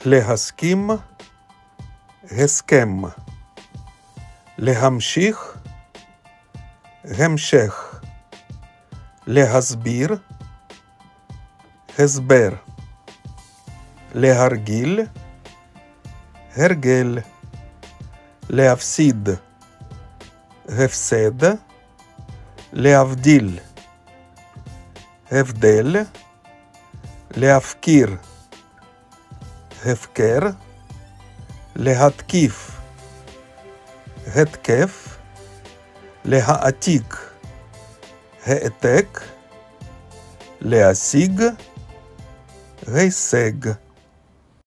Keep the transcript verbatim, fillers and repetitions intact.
להסכים, הסכם. להמשיך, המשך. להסביר, הסבר. להרגיל, הרגל. להפסיד, הפסד. להבדיל, הבדל. להפקיר, הפקר. להתקיף, התקף. להעתיק, העתק. להשיג, הישג.